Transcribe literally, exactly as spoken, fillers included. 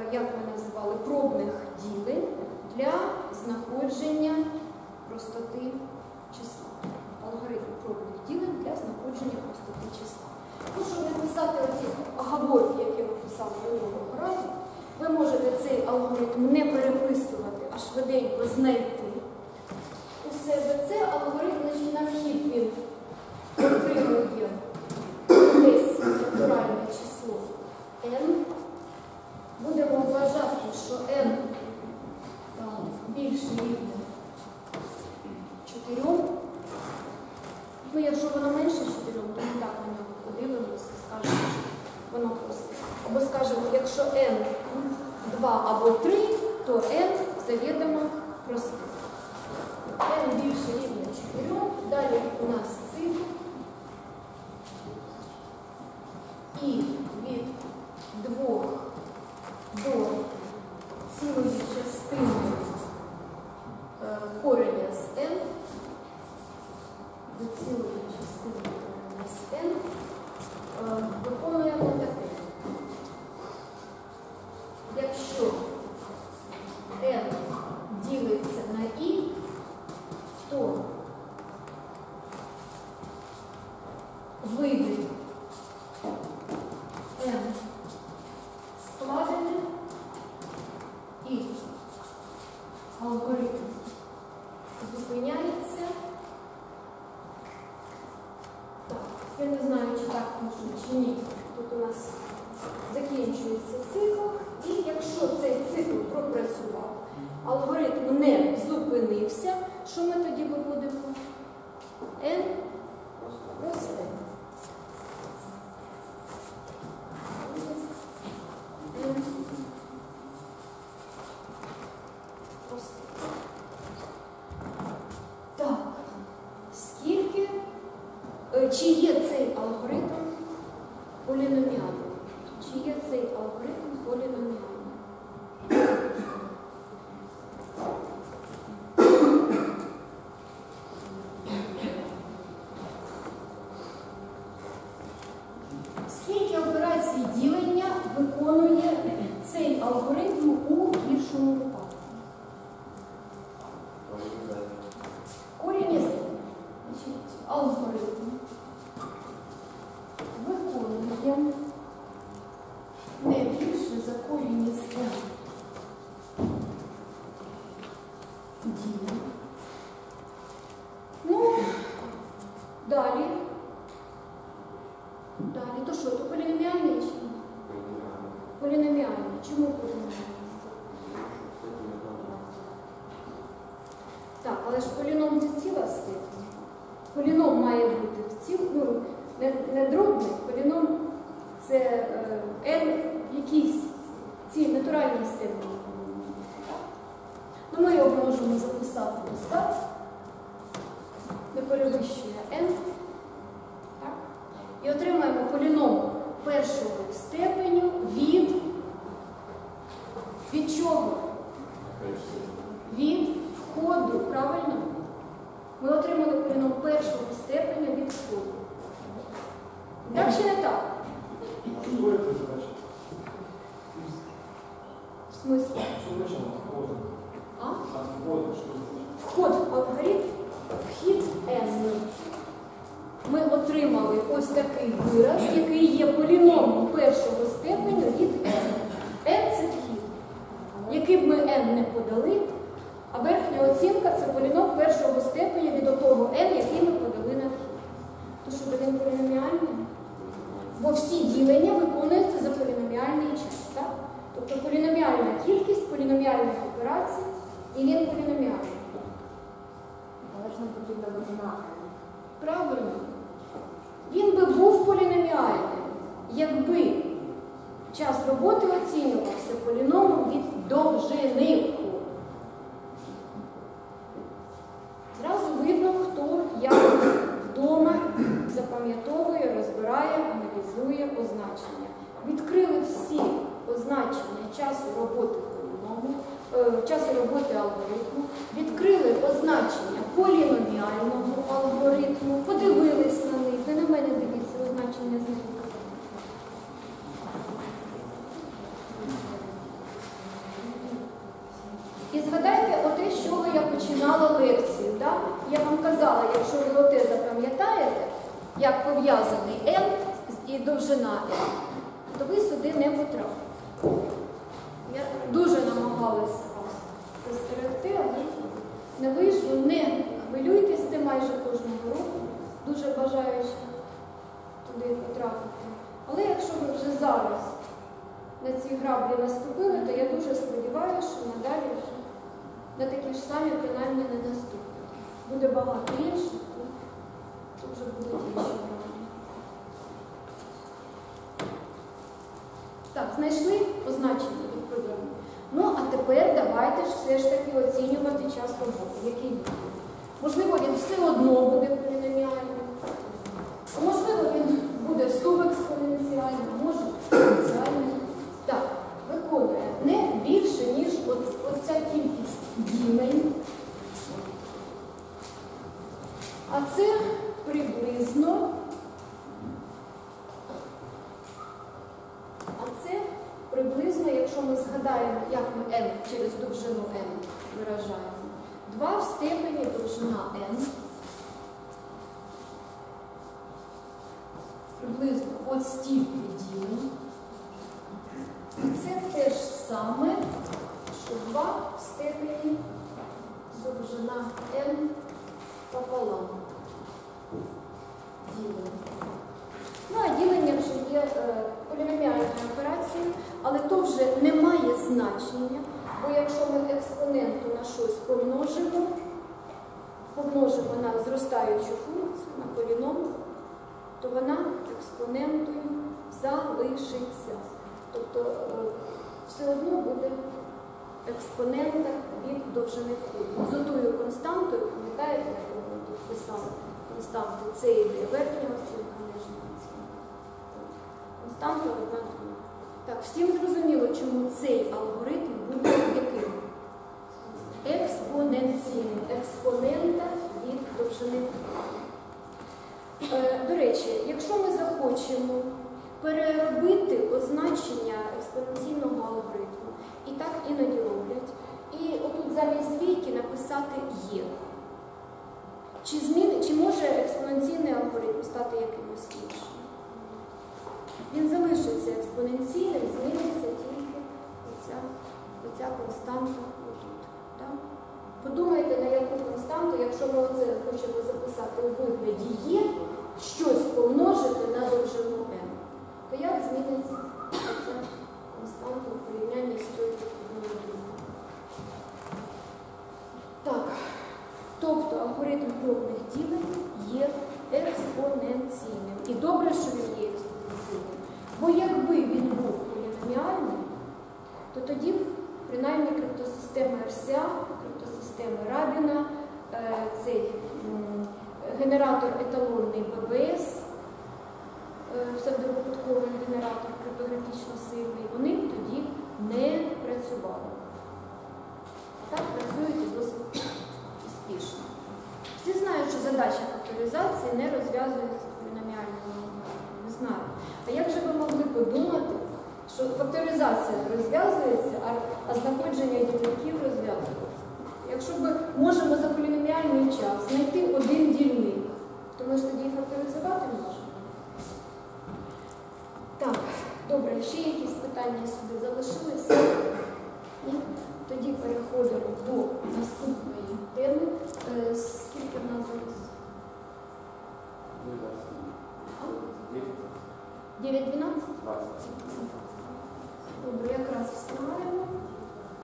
як ми називали, пробних ділень для знаходження простоти числа. Алгоритм пробних ділень для знаходження простоти числа. Ну, щоб не писати оці оговорки, які ми писали минулого разу, ви можете цей алгоритм не переписувати, а швиденько знайти у себе. Це алгоритм, значить, на вхід він отримує десь натуральне число n. Будемо вважати, що n там, більше рівня чотирьом. Ну, якщо воно менше чотирьом, то ми так на нього подивимося, скажемо, що воно просто. Або скажемо, якщо n два або три, то n завідомо просте. n більше рівня чотирьом, далі у нас цифр. І від двох до цілої частини е, кореня з n, до цілої частини кореня з n, е, виконуємо таке. Якщо n ділиться на i, то вийде n складене і алгоритм зупиняється. Так, я не знаю, чи так можна, чи ні. Тут у нас закінчується цикл. І якщо цей цикл пропрацював, алгоритм не зупинився, що ми тоді виводимо? n росте. Так, скільки, чи є цей алгоритм поліноміальним? Чи є цей алгоритм поліноміальним? Скільки операцій ділення виконує цей алгоритм у гіршому випадку? Корінь із алгоритм виконує не більше за корінь із n ділень. Ну, далі. Далі, то що, то поліноміальний чи ні? Поліноміальний. Чому поліноміальний? Так, але ж поліном це ціла степень. Поліном має бути в ціл, ну, не, не дробний, поліном це е, n в якійсь цій натуральній степені. Ну, ми його можемо записати ось так, не перевищує n. Так? І отримаємо поліном першого степеню від, від чого? Від входу, правильно? Ми отримали поліном першого степеня від входу. Так чи не так? Что это значит? В смысле? Что значит вход? А? От входа что значит? Вход в алгоритм, вхід n. Ми отримали ось такий вираз, який є поліномом першого степеню від n. n – це вхід. Який б ми n не подали, а верхня оцінка – це поліном першого степеня від того n, який ми подали на вхід. То що він поліноміальний? Бо всі ділення виконуються за поліноміальний час. Так? Тобто поліноміальна кількість поліноміальних операцій, і він поліноміальний. Але ж не потрібна довжина. Правильно. Він би був поліноміальним, якби час роботи оцінювався поліномом від довжини входу. Зразу видно, хто як вдома запам'ятовує, розбирає, аналізує означення. Відкрили всі означення часу роботи поліному, е, часу роботи алгоритму, відкрили означення поліноміального алгоритму, подивились на них. Не на мене дивіться, означення з них. згадайте оте, з чого я починала лекцію. Да? Я вам казала, якщо ви оте запам'ятаєте, як пов'язаний N і довжина N, то ви сюди не потрапите. Я дуже намагалася вас застерегти, але не вийшло. Не хвилюйтесь, це майже кожного року. Дуже бажаючи туди потрапити. Але якщо ви вже зараз на ці граблі наступили, то я дуже сподіваюся, що надалі вже на такі ж самі принаймні не наступити. Буде багато інших, то тут вже будуть інші граблі. Так, знайшли позначення відповідно. Ну, а тепер давайте ж все ж таки оцінювати час роботи, який буде. Можливо, він все одно буде поліноміальним, а можливо, він буде субекспоненціальним, може експоненціальним. Так, виконує не більше, ніж оця кількість ділень. А це приблизно, а це приблизно, якщо ми згадаємо, як ми n через довжину n виражаємо, два в степені довжина n, приблизно от стільки ділень. І це те ж саме, що два в степені довжина n пополам. Ділення. Ну, а ділення вже є е, поліноміальною операцією, але то вже не має значення, бо якщо ми експоненту на щось помножимо, помножимо на зростаючу функцію, на поліном, то вона експонентою залишиться. Тобто е, все одно буде експонента від довжини входу. З отою константою, пам'ятаєте, як ми тут писали, константи це йде верхня оцінка, нижня оцінка. Константа одна друга. Так, всім зрозуміло, чому цей алгоритм буде яким? Експоненційним. Експонента від довжини входу. Е, до речі, якщо ми захочемо переробити означення експоненційного алгоритму, і так іноді роблять, і отут замість двійки написати «є». Чи, змін... Чи може експоненційний алгоритм стати якимось іншим? Він залишиться експоненційним, зміниться тільки оця, оця константа отут. Так? Подумайте, на яку константу, якщо ми оце хочемо записати у вигляді «є», щось помножити на довжину n, то як зміниться оця константа у порівнянні з цією другою? Так, тобто алгоритм пробних ділень є експоненційним. І добре, що він є експоненційним. Бо якби він був поліноміальним, то тоді, принаймні, криптосистеми ар сі а, криптосистеми Рабіна, цей генератор еталонний бе бе ес, псевдовипадковий генератор криптографічно сильний, вони б тоді не працювали. А так працюють і досить успішно. Всі знають, що задача факторизації не розв'язується поліноміальними алгоритмами. Не знаю. А як же ви могли подумати, що факторизація розв'язується, а, а знаходження дільників розв'язується? Якщо ми можемо за поліноміальний час знайти один дільник, то ми ж тоді і факторизувати можемо. Так, добре, ще якісь питання сюди залишилися? Ні? Тоді переходимо до наступної теми. Е, скільки в нас зараз? дев'ять дванадцять? Добре, якраз встигаємо.